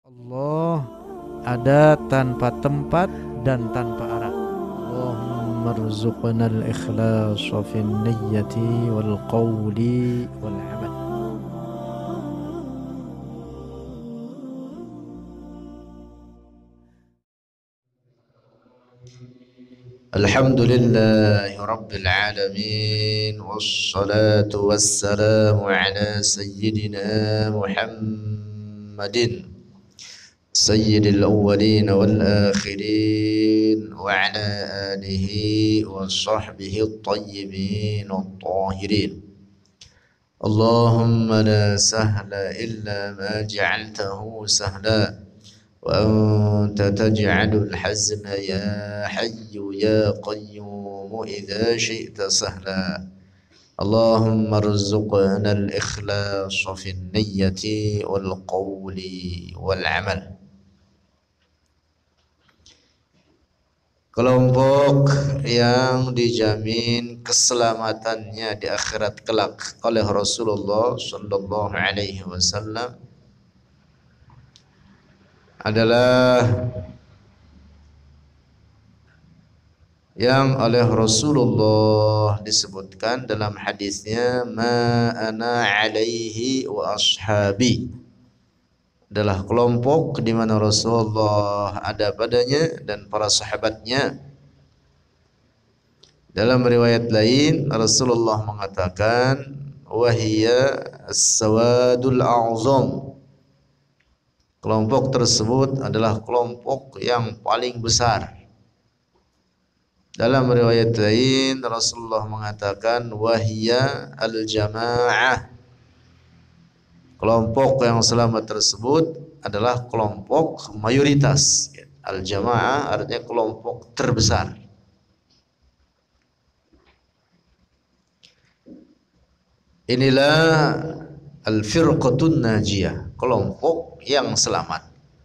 Allah ada tanpa tempat dan tanpa arah. Allahumma rzuqna al-ikhlas fi niyyati wal qawli wal amal. Alhamdulillahi Rabbil Alamin. Wassalatu wassalamu ala sayyidina Muhammadin sayyidil awwalin wal akhirin wa ala alihi wa sahbihi at-tayyibin at-tahirin. Allahumma la sahla illa ma ja'altahu sahla وأنت تجعل الحزن يا حي يا قيوم إذا شئت سهلا اللهم ارزقنا الإخلاص في النية والقول والعمل. Kelompok yang dijamin keselamatannya di akhirat kelak oleh Rasulullah sallallahu alaihi wasallam adalah yang oleh Rasulullah disebutkan dalam hadisnya, ma ana alaihi wa ashabi, adalah kelompok di mana Rasulullah ada padanya dan para sahabatnya. Dalam riwayat lain Rasulullah mengatakan, wahiyya as-sawadul a'zam, kelompok tersebut adalah kelompok yang paling besar. Dalam riwayat lain Rasulullah mengatakan, wahiyya al-jamaah, kelompok yang selamat tersebut adalah kelompok mayoritas. Al-jamaah artinya kelompok terbesar. Inilah al-firqatun najiyah, kelompok yang selamat.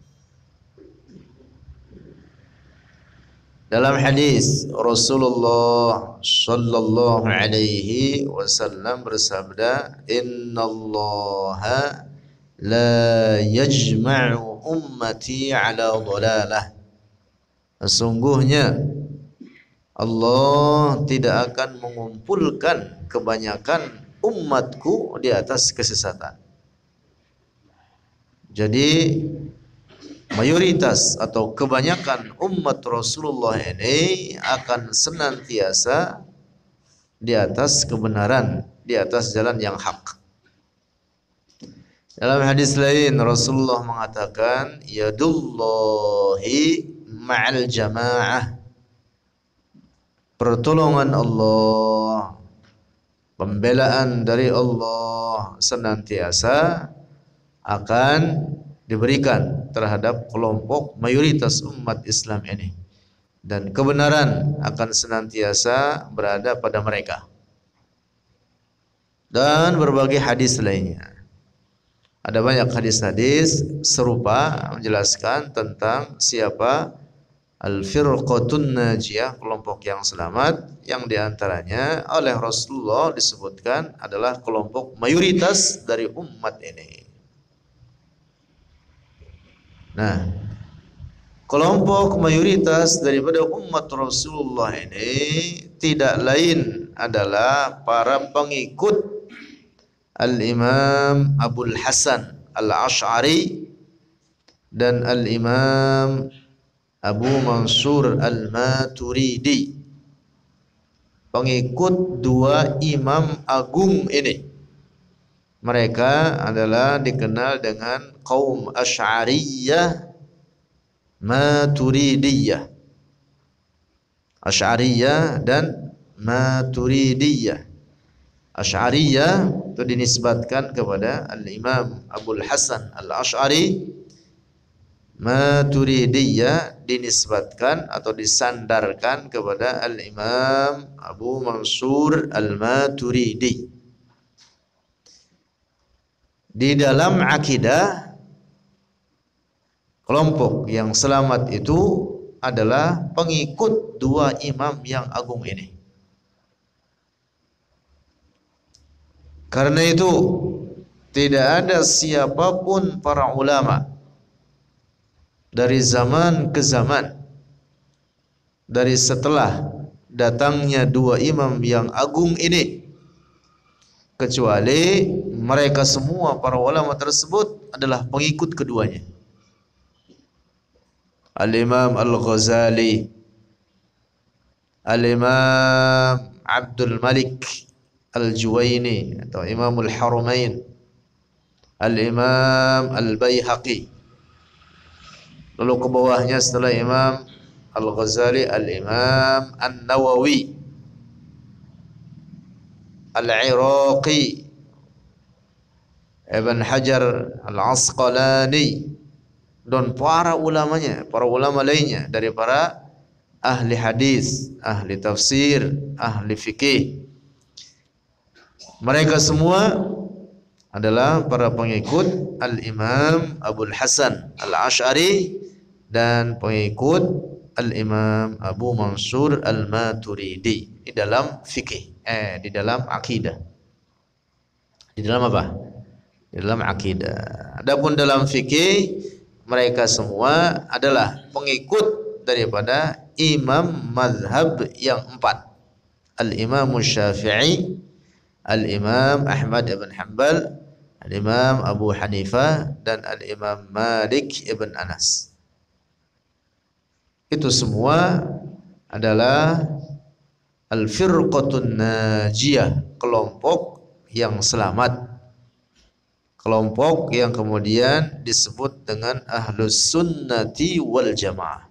Dalam hadis Rasulullah sallallahu alaihi wasallam bersabda, innallaha la yajma'u ummati ala dhalalah, sesungguhnya Allah tidak akan mengumpulkan kebanyakan umatku di atas kesesatan. Jadi mayoritas atau kebanyakan umat Rasulullah ini akan senantiasa di atas kebenaran, di atas jalan yang hak. Dalam hadis lain Rasulullah mengatakan, yadullahi ma'al jamaah, pertolongan Allah, pembelaan dari Allah senantiasa akan diberikan terhadap kelompok mayoritas umat Islam ini, dan kebenaran akan senantiasa berada pada mereka. Dan berbagai hadis lainnya, ada banyak hadis-hadis serupa menjelaskan tentang siapa al-firqatun najiyah, kelompok yang selamat, yang diantaranya oleh Rasulullah disebutkan adalah kelompok mayoritas dari umat ini. Nah, kelompok mayoritas daripada umat Rasulullah ini tidak lain adalah para pengikut Al-Imam Abul Hasan Al-Ash'ari dan Al-Imam Abu Mansur Al-Maturidi, pengikut dua imam agung ini. Mereka adalah dikenal dengan kaum Asy'ariyah Maturidiyah. Asy'ariyah dan Maturidiyah. Asy'ariyah itu dinisbatkan kepada Al-Imam Abul Hasan Al-Ash'ari. Maturidiyah dinisbatkan atau disandarkan kepada Al-Imam Abu Mansur Al-Maturidi. Di dalam akidah, kelompok yang selamat itu adalah pengikut dua imam yang agung ini. Karena itu tidak ada siapapun para ulama dari zaman ke zaman, dari setelah datangnya dua imam yang agung ini, kecuali mereka semua para ulama tersebut adalah pengikut keduanya. Al-Imam Al-Ghazali, Al-Imam Abdul Malik Al-Juwaini atau Imam Al-Haramain, Al-Imam Al-Baihaqi. Lalu ke bawahnya setelah Imam Al-Ghazali, Al-Imam An-Nawawi, Al-Iraqi, Ibn Hajar Al-Asqalani, dan para ulamanya, para ulama lainnya dari para ahli hadis, ahli tafsir, ahli fikih. Mereka semua adalah para pengikut Al-Imam Abul Hasan Al-Ash'ari dan pengikut Al-Imam Abu Mansur Al-Maturidi di dalam fikih, di dalam akidah. Di dalam apa? Di dalam akidah. Adapun dalam fikih, mereka semua adalah pengikut daripada imam mazhab yang empat. Al-Imam Syafi'i, Al-Imam Ahmad ibn Hanbal, Al-Imam Abu Hanifah, dan Al-Imam Malik ibn Anas. Itu semua adalah Al-Firqatun Najiyah, kelompok yang selamat, kelompok yang kemudian disebut dengan Ahlus Sunnati wal Jamaah.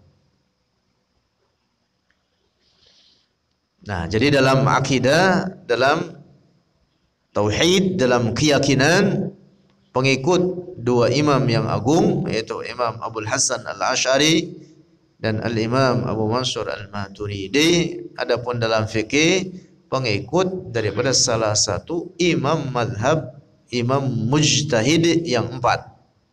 Nah, jadi dalam akidah, dalam tauhid, dalam keyakinan, pengikut dua imam yang agung, yaitu Imam Abul Hasan Al-Ash'ari dan Al-Imam Abu Mansur Al-Maturidi. Adapun dalam fikih, pengikut daripada salah satu imam mazhab, imam mujtahid yang empat.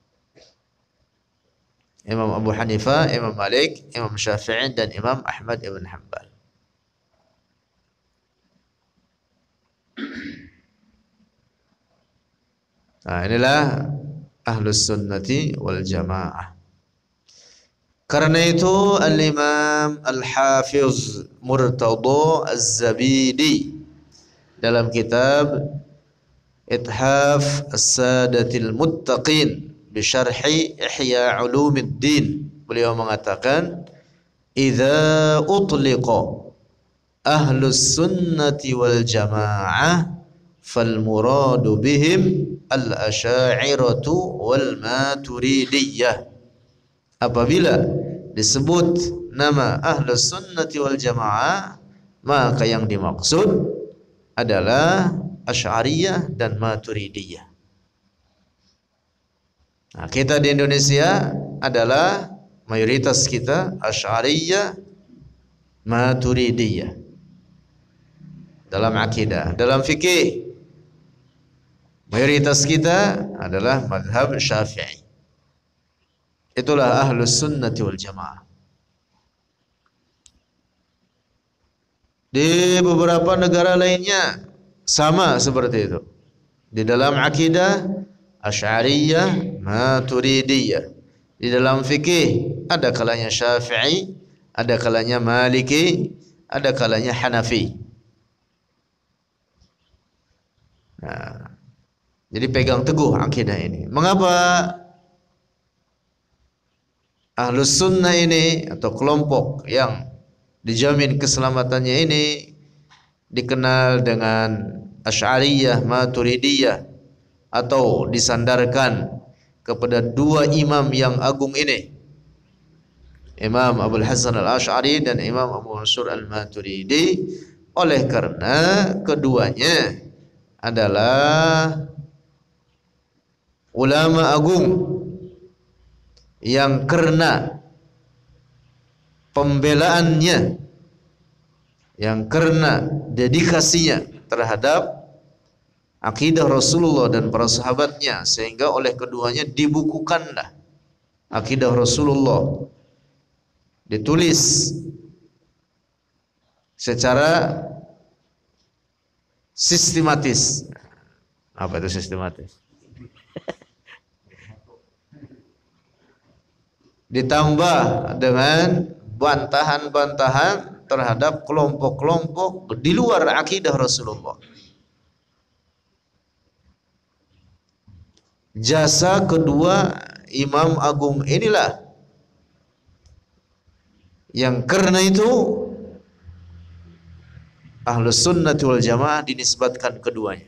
Imam Abu Hanifah, Imam Malik, Imam Syafi'i, dan Imam Ahmad ibn Hanbal. Nah, inilah Ahlus Sunnati wal Jamaah. Karena itu Al-Imam Al-Hafiz Murtada Az-Zabidi dalam kitab Ithaf As-Sadatil Muttaqin bi Syarhi Ihya Ulumuddin, beliau mengatakan, idza utliqa Ahlus Sunnati wal Jamaah fal muradu bihim al-Asy'ariyatu wal Maturidiyah. Apabila disebut nama Ahlus Sunnati wal Jamaah, maka yang dimaksud adalah Asy'ariyah dan Maturidiyah. Nah, kita di Indonesia adalah mayoritas kita Asy'ariyah, Maturidiyah dalam akidah. Dalam fikih, mayoritas kita adalah mazhab Syafi'i. Itulah Ahlus Sunnati wal Jamaah. Di beberapa negara lainnya sama seperti itu. Di dalam akidah Asy'ariyah, Maturidiyah. Di dalam fikih ada kalanya Syafi'i, ada kalanya Maliki, ada kalanya Hanafi. Nah, jadi pegang teguh akidah ini. Mengapa Ahlus Sunnah ini atau kelompok yang dijamin keselamatannya ini dikenal dengan Asy'ariyah, Maturidiyah, atau disandarkan kepada dua imam yang agung ini, Imam Abul Hasan Al-Ash'ari dan Imam Abu Mansur Al-Maturidi? Oleh karena keduanya adalah ulama agung yang karena pembelaannya, yang karena dedikasinya terhadap akidah Rasulullah dan para sahabatnya, sehingga oleh keduanya dibukukanlah akidah Rasulullah, ditulis secara sistematis. Apa itu sistematis? ditambah dengan bantahan-bantahan terhadap kelompok-kelompok di luar akidah Rasulullah. Jasa kedua Imam Agung inilah yang karena itu Ahlus Sunnah wal Jamaah dinisbatkan keduanya.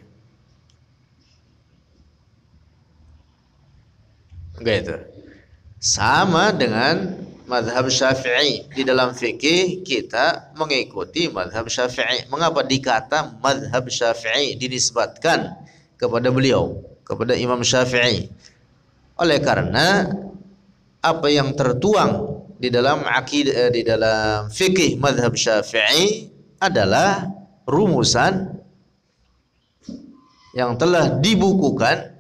Gitu. Sama dengan mazhab Syafi'i. Di dalam fikih kita mengikuti mazhab Syafi'i. Mengapa dikata mazhab Syafi'i dinisbatkan kepada beliau, kepada Imam Syafi'i? Oleh karena apa yang tertuang di dalam akidah, di dalam fikih mazhab Syafi'i adalah rumusan yang telah dibukukan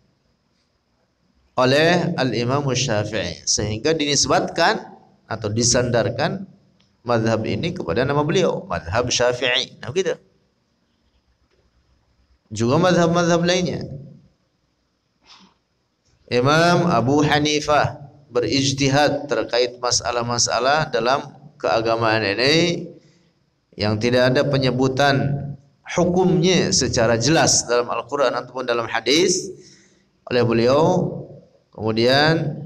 oleh Al-Imam Syafi'i, sehingga dinisbatkan atau disandarkan mazhab ini kepada nama beliau, mazhab Syafi'i. Nah, gitu. Juga mazhab-mazhab lainnya. Imam Abu Hanifah berijtihad terkait masalah-masalah dalam keagamaan ini yang tidak ada penyebutan hukumnya secara jelas dalam Al-Quran ataupun dalam hadis oleh beliau. Kemudian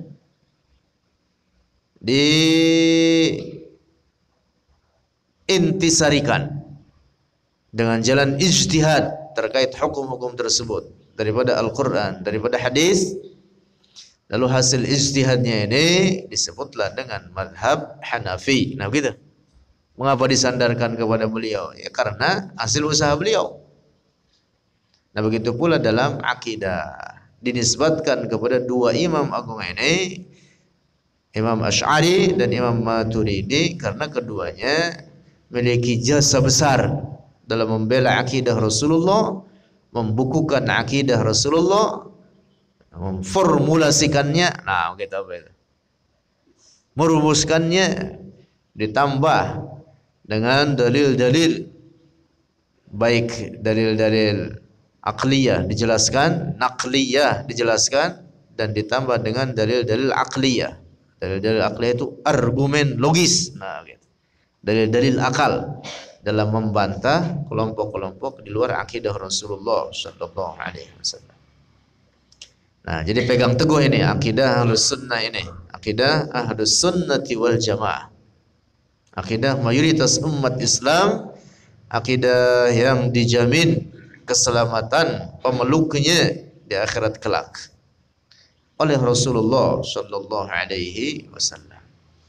diintisarikan dengan jalan ijtihad terkait hukum-hukum tersebut daripada Al-Quran, daripada hadis. Lalu hasil ijtihadnya ini disebutlah dengan madhab Hanafi. Nah, begitu. Mengapa disandarkan kepada beliau? Ya karena hasil usaha beliau. Nah, begitu pula dalam akidah. Dinisbatkan kepada dua imam agung ini, Imam Asy'ari dan Imam Maturidi, karena keduanya memiliki jasa besar dalam membela akidah Rasulullah, membukukan akidah Rasulullah, memformulasikannya, nah gitu apa itu, merumuskannya, ditambah dengan dalil-dalil, baik dalil-dalil aqliyah dijelaskan, naqliyah dijelaskan, dan ditambah dengan dalil-dalil aqliyah. Dalil-dalil aqliyah itu argumen logis, nah gitu, dalil-dalil akal dalam membantah kelompok-kelompok di luar akidah Rasulullah sallallahu alaihi wasallam. Nah, jadi pegang teguh ini akidah Ahlus Sunnah ini, akidah Ahlus Sunnati wal Jamaah, akidah mayoritas umat Islam, akidah yang dijamin keselamatan pemeluknya di akhirat kelak oleh Rasulullah sallallahu alaihi wasallam.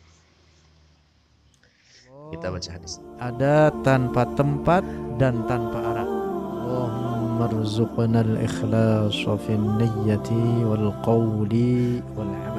Kita baca hadis. Ada tanpa tempat dan tanpa arah. Allahumma rzuqnal ikhlas fi niyyati wal qawli wal